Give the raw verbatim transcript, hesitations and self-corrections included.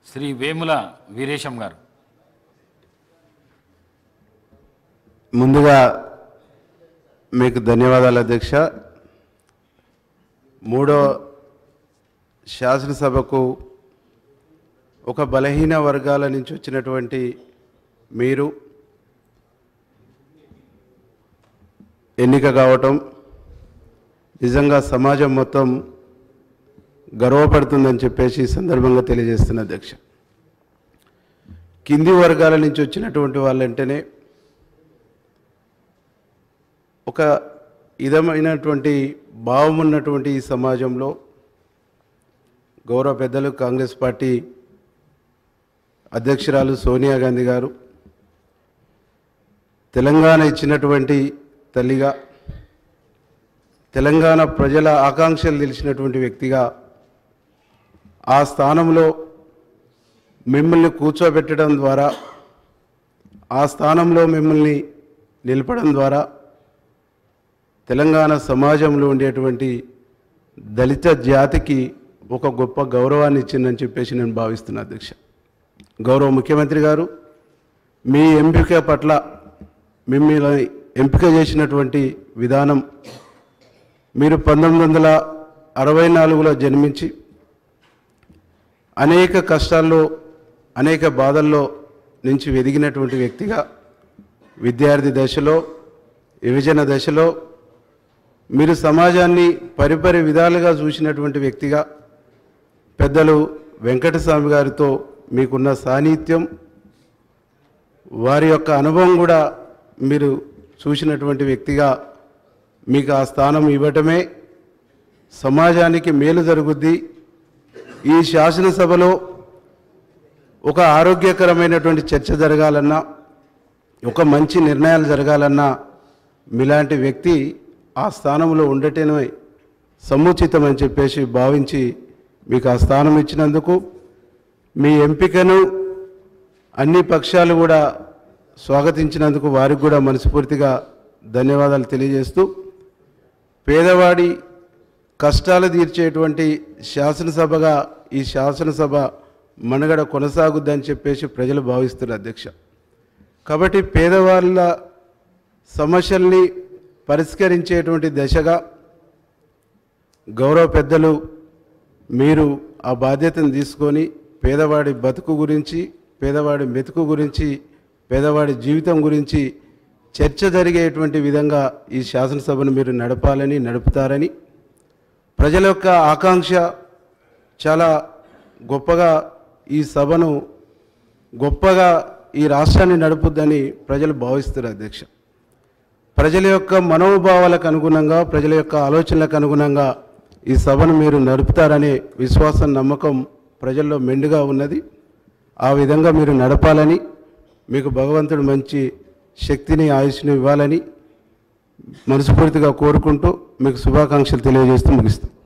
శ్రీ వేముల వీరేశం గారు. ముందుగా మీకు ధన్యవాదాలు అధ్యక్ష. మూడో శాసనసభకు ఒక బలహీన వర్గాల నుంచి వచ్చినటువంటి మీరు ఎన్నిక కావటం నిజంగా సమాజం మొత్తం గర్వపడుతుందని చెప్పేసి ఈ సందర్భంగా తెలియజేస్తున్న అధ్యక్ష. కింది వర్గాల నుంచి వచ్చినటువంటి వాళ్ళంటేనే ఒక విధమైనటువంటి భావం ఉన్నటువంటి ఈ సమాజంలో గౌరవ పెద్దలు కాంగ్రెస్ పార్టీ అధ్యక్షురాలు సోనియా గాంధీ గారు తెలంగాణ ఇచ్చినటువంటి తల్లిగా, తెలంగాణ ప్రజల ఆకాంక్షలు తెలిసినటువంటి వ్యక్తిగా ఆ స్థానంలో మిమ్మల్ని కూర్చోబెట్టడం ద్వారా, ఆ స్థానంలో మిమ్మల్ని నిలపడం ద్వారా తెలంగాణ సమాజంలో ఉండేటువంటి దళిత జాతికి ఒక గొప్ప గౌరవాన్ని ఇచ్చిందని చెప్పేసి నేను భావిస్తున్నా అధ్యక్ష. గౌరవ ముఖ్యమంత్రి గారు మీ ఎంపిక పట్ల, మిమ్మల్ని ఎంపిక చేసినటువంటి విధానం, మీరు పంతొమ్మిది వందల అరవై నాలుగులో జన్మించి అనేక కష్టాల్లో అనేక బాధల్లో నుంచి ఎదిగినటువంటి వ్యక్తిగా, విద్యార్థి దశలో విభజన దశలో మీరు సమాజాన్ని పరిపరి విధాలుగా చూసినటువంటి వ్యక్తిగా, పెద్దలు వెంకటస్వామి గారితో మీకున్న సాన్నిహిత్యం, వారి యొక్క అనుభవం కూడా మీరు చూసినటువంటి వ్యక్తిగా మీకు ఆ స్థానం ఇవ్వటమే సమాజానికి మేలు జరుగుద్ది. ఈ శాసనసభలో ఒక ఆరోగ్యకరమైనటువంటి చర్చ జరగాలన్నా, ఒక మంచి నిర్ణయాలు జరగాలన్నా మీలాంటి వ్యక్తి ఆ స్థానంలో ఉండటమే సముచితమని చెప్పేసి భావించి మీకు ఆ స్థానం ఇచ్చినందుకు మీ ఎంపికను అన్ని పక్షాలు కూడా స్వాగతించినందుకు వారికి కూడా మనస్ఫూర్తిగా ధన్యవాదాలు తెలియజేస్తూ, పేదవాడి కష్టాలు తీర్చేటువంటి శాసనసభగా ఈ శాసనసభ మనుగడ కొనసాగుద్దని చెప్పేసి ప్రజలు భావిస్తున్నారు అధ్యక్ష. కాబట్టి పేదవాళ్ళ సమస్యల్ని పరిష్కరించేటువంటి దశగా గౌరవ పెద్దలు మీరు ఆ బాధ్యతను తీసుకొని పేదవాడి బతుకు గురించి, పేదవాడి మెతుకు గురించి, పేదవాడి జీవితం గురించి చర్చ జరిగేటువంటి విధంగా ఈ శాసనసభను మీరు నడపాలని, నడుపుతారని, ప్రజల యొక్క ఆకాంక్ష చాలా గొప్పగా ఈ సభను గొప్పగా ఈ రాష్ట్రాన్ని నడుపుద్దని ప్రజలు భావిస్తున్నారు అధ్యక్ష. ప్రజల యొక్క మనోభావాలకు అనుగుణంగా, ప్రజల యొక్క ఆలోచనలకు అనుగుణంగా ఈ సభను మీరు నడుపుతారనే విశ్వాసం, నమ్మకం ప్రజల్లో మెండుగా ఉన్నది. ఆ విధంగా మీరు నడపాలని, మీకు భగవంతుడు మంచి శక్తిని, ఆయుష్ని ఇవ్వాలని మనస్ఫూర్తిగా కోరుకుంటూ మీకు శుభాకాంక్షలు తెలియజేస్తూ ముగిస్తాం.